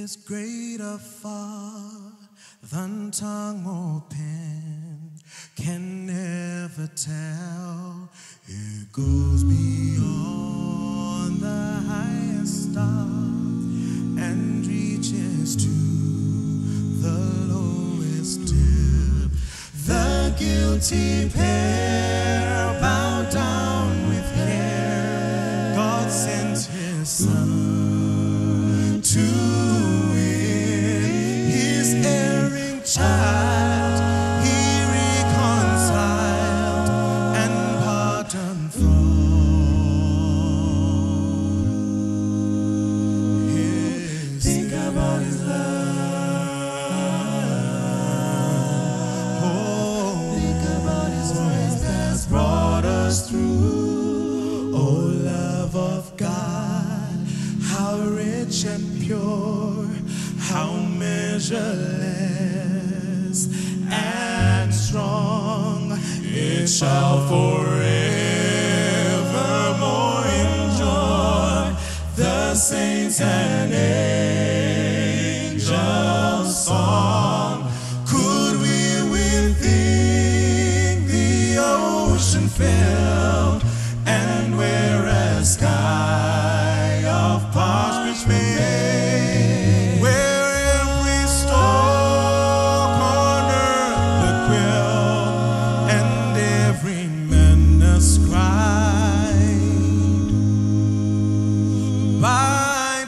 is greater far than tongue or pen can never tell. It goes beyond the highest star and reaches to the lowest depth. The guilty pair bowed down with care. God sent his Son to win his erring child. He reconciled and pardoned from his. Think about his love. Oh, think about his grace that's brought us through. Oh, love of God, how rich and pure, how measureless and strong. It shall forevermore enjoy the saints and angels' song. Could we within the ocean filled and wear a sky of parchment made, where every stalk on earth the quill and every man a scribe by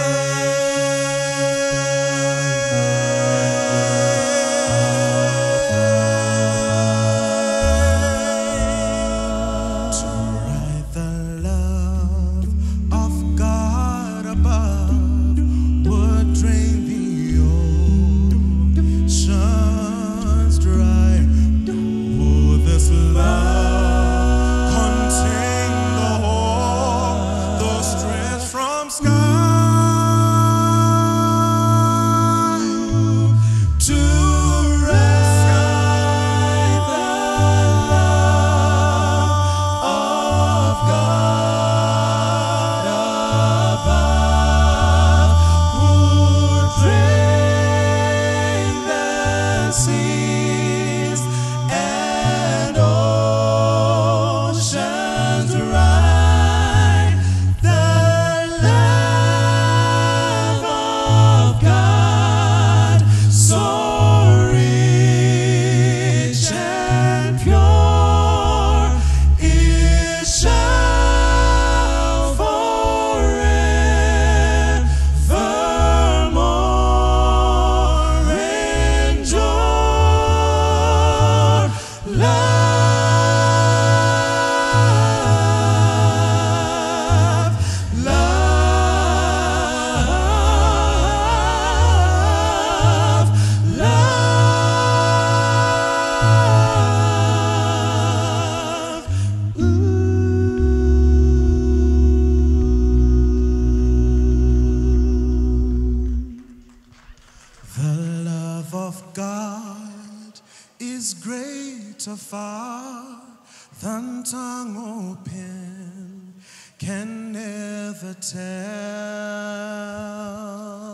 trade, to write the love of God above would drain the oceans dry. Would this love contain the whole, those strands from sky to write the love of God above would drain the seas and oceans dry. The love of God, so rich and pure, it shall forevermore endure. Love, love, love. The love of God is greater far than tongue or pen can never tell.